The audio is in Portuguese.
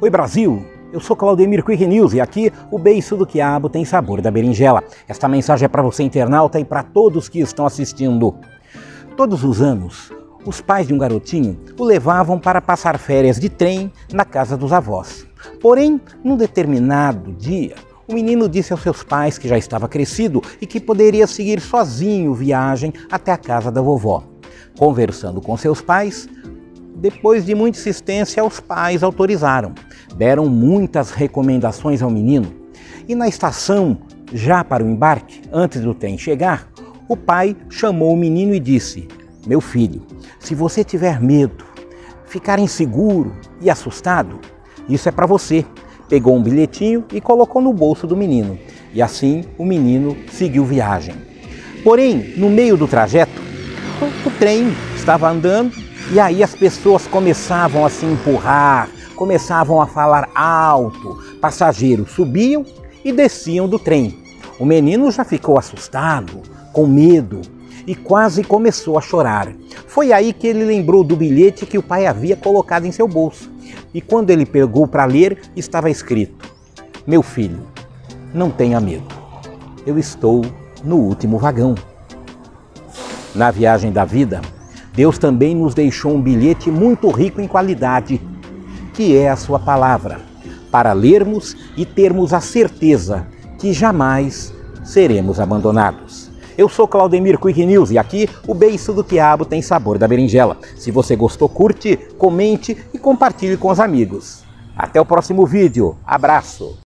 Oi Brasil, eu sou Claudemir Quick News e aqui o beiço do quiabo tem sabor da berinjela. Esta mensagem é para você internauta e para todos que estão assistindo. Todos os anos, os pais de um garotinho o levavam para passar férias de trem na casa dos avós. Porém, num determinado dia, o menino disse aos seus pais que já estava crescido e que poderia seguir sozinho viagem até a casa da vovó. Conversando com seus pais, depois de muita insistência, os pais autorizaram. Deram muitas recomendações ao menino. E na estação, já para o embarque, antes do trem chegar, o pai chamou o menino e disse: "Meu filho, se você tiver medo, ficar inseguro e assustado, isso é para você." Pegou um bilhetinho e colocou no bolso do menino. E assim o menino seguiu viagem. Porém, no meio do trajeto, o trem estava andando e aí as pessoas começavam a se empurrar, começavam a falar alto. Passageiros subiam e desciam do trem. O menino já ficou assustado, com medo e quase começou a chorar. Foi aí que ele lembrou do bilhete que o pai havia colocado em seu bolso. E quando ele pegou para ler, estava escrito: "Meu filho, não tenha medo. Eu estou no último vagão." Na viagem da vida, Deus também nos deixou um bilhete muito rico em qualidade, que é a sua palavra, para lermos e termos a certeza que jamais seremos abandonados. Eu sou Claudemir Quick News e aqui o beiço do quiabo tem sabor da berinjela. Se você gostou, curte, comente e compartilhe com os amigos. Até o próximo vídeo. Abraço!